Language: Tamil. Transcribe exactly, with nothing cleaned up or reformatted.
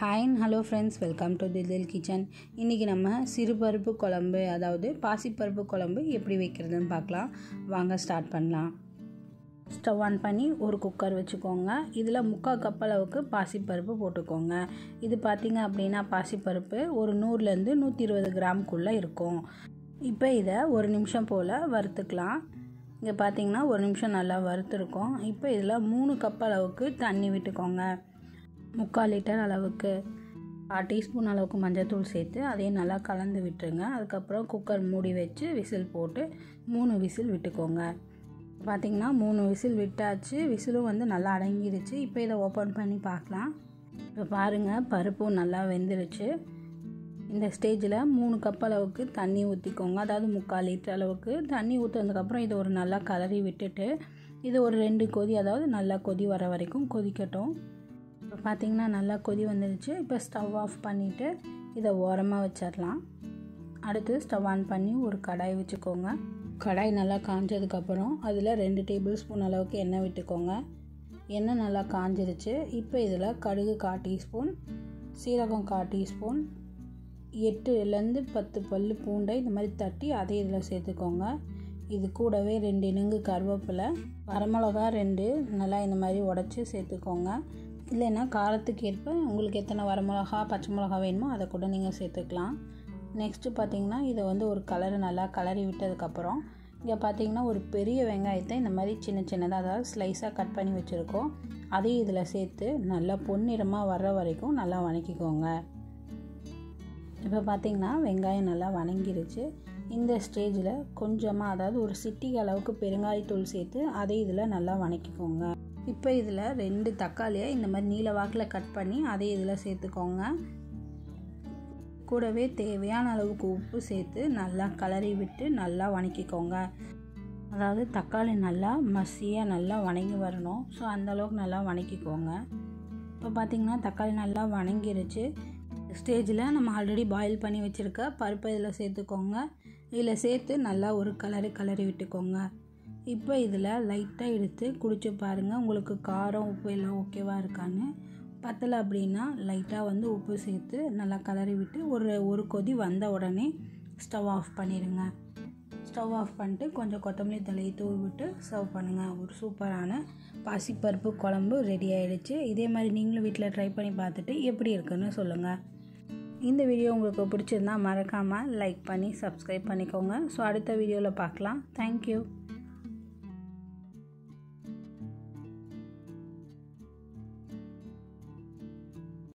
Hi and hello friends, welcome to தில் கிச்சன். இன்றைக்கி நம்ம சிறுபருப்பு குழம்பு, அதாவது பாசிப்பருப்பு குழம்பு எப்படி வைக்கிறதுன்னு பார்க்கலாம். வாங்க ஸ்டார்ட் பண்ணலாம். ஸ்டவ் ஆன் பண்ணி ஒரு குக்கர் வச்சுக்கோங்க. இதில் முக்கால் கப் அளவுக்கு பாசிப்பருப்பு போட்டுக்கோங்க. இது பார்த்திங்க அப்படின்னா பாசிப்பருப்பு ஒரு நூறுலேருந்து நூற்றி இருபது கிராமுக்குள்ளே இருக்கும். இப்போ இதை ஒரு நிமிஷம் போல் வறுத்துக்கலாம். இங்கே பார்த்திங்கன்னா ஒரு நிமிஷம் நல்லா வறுத்துருக்கோம். இப்போ இதில் மூணு கப் அளவுக்கு தண்ணி விட்டுக்கோங்க. முக்கால் லிட்டர் அளவுக்கு கால் டீஸ்பூன் அளவுக்கு மஞ்சள்தூள் சேர்த்து அதையும் நல்லா கலந்து விட்டுருங்க. அதுக்கப்புறம் குக்கர் மூடி வச்சு விசில் போட்டு மூணு விசில் விட்டுக்கோங்க. பார்த்திங்கன்னா மூணு விசில் விட்டாச்சு. விசிலும் வந்து நல்லா அடங்கிடுச்சு. இப்போ இதை ஓப்பன் பண்ணி பார்க்கலாம். இப்போ பாருங்கள், பருப்பும் நல்லா வெந்துருச்சு. இந்த ஸ்டேஜில் மூணு கப் அளவுக்கு தண்ணி ஊற்றிக்கோங்க. அதாவது முக்கால் லிட்டர் அளவுக்கு தண்ணி ஊற்றுனதுக்கப்புறம் இதை ஒரு நல்லா கலரி விட்டுட்டு இது ஒரு ரெண்டு கொதி, அதாவது நல்லா கொதி வர வரைக்கும் கொதிக்கட்டும். இப்போ பார்த்திங்கன்னா நல்லா கொதி வந்துடுச்சு. இப்போ ஸ்டவ் ஆஃப் பண்ணிவிட்டு இதை ஓரமாக வச்சிடலாம். அடுத்து ஸ்டவ் ஆன் பண்ணி ஒரு கடாய் வச்சுக்கோங்க. கடாய் நல்லா காஞ்சதுக்கப்புறம் அதில் ரெண்டு டேபிள் ஸ்பூன் அளவுக்கு எண்ணெய் விட்டுக்கோங்க. எண்ணெய் நல்லா காஞ்சிருச்சு. இப்போ இதில் கடுகு கால் டீஸ்பூன், சீரகம் கால் டீஸ்பூன், எட்டுலேருந்து பத்து பல் பூண்டை இந்த மாதிரி தட்டி அதை இதில் சேர்த்துக்கோங்க. இது கூடவே ரெண்டு இனுங்கு கருவேப்பிலை, வரமிளகா ரெண்டு நல்லா இந்த மாதிரி உடச்சி சேர்த்துக்கோங்க. இல்லைன்னா காரத்துக்கு ஏற்ப உங்களுக்கு எத்தனை வரமிளகா பச்சை மிளகா வேணுமோ அதை கூட நீங்கள் சேர்த்துக்கலாம். நெக்ஸ்ட்டு பார்த்திங்கன்னா இதை வந்து ஒரு கலரு நல்லா கலரி விட்டதுக்கப்புறம் இங்கே பார்த்திங்கன்னா ஒரு பெரிய வெங்காயத்தை இந்த மாதிரி சின்ன சின்னதாக, அதாவது ஸ்லைஸாக கட் பண்ணி வச்சுருக்கோம். அதையும் இதில் சேர்த்து நல்லா பொன்னிறமாக வர்ற வரைக்கும் நல்லா வதக்கிக்கோங்க. இப்போ பார்த்திங்கன்னா வெங்காயம் நல்லா வதங்கிருச்சு. இந்த ஸ்டேஜில் கொஞ்சமாக, அதாவது ஒரு சிட்டிகை அளவுக்கு பெருங்காயத்தூள் சேர்த்து அதை இதில் நல்லா வதக்கிக்கோங்க. இப்போ இதில் ரெண்டு தக்காளியை இந்த மாதிரி நீல வாக்கில் கட் பண்ணி அதை இதில் சேர்த்துக்கோங்க. கூடவே தேவையான அளவுக்கு உப்பு சேர்த்து நல்லா கலரி விட்டு நல்லா வதக்கிக்கோங்க. அதாவது தக்காளி நல்லா மசியாக நல்லா வதங்கி வரணும். ஸோ அந்தளவுக்கு நல்லா வதக்கிக்கோங்க. இப்போ பார்த்திங்கன்னா தக்காளி நல்லா வதங்கிருச்சு. ஸ்டேஜில் நம்ம ஆல்ரெடி பாயில் பண்ணி வச்சுருக்க பருப்பை இதில் சேர்த்துக்கோங்க. இதில் சேர்த்து நல்லா ஒரு கலரி கலரி விட்டுக்கோங்க. இப்போ இதில் லைட்டாக எடுத்து குடிச்சு பாருங்கள், உங்களுக்கு காரம் உப்பு எல்லாம் ஓகேவா இருக்கான்னு. பத்தலை அப்படின்னா லைட்டாக வந்து உப்பு சேர்த்து நல்லா கலரி விட்டு ஒரு ஒரு கொதி வந்த உடனே ஸ்டவ் ஆஃப் பண்ணிடுங்க. ஸ்டவ் ஆஃப் பண்ணிட்டு கொஞ்சம் கொத்தமல்லி தலையை தூவி விட்டு சர்வ் பண்ணுங்கள். ஒரு சூப்பரான பாசிப்பருப்பு குழம்பு ரெடி ஆகிடுச்சு. இதே மாதிரி நீங்களும் வீட்டில் ட்ரை பண்ணி பார்த்துட்டு எப்படி இருக்குன்னு சொல்லுங்கள். இந்த வீடியோ உங்களுக்கு பிடிச்சிருந்தா மறக்காமல் லைக் பண்ணி சப்ஸ்கிரைப் பண்ணிக்கோங்க. ஸோ அடுத்த வீடியோவில் பார்க்கலாம். தேங்க்யூ.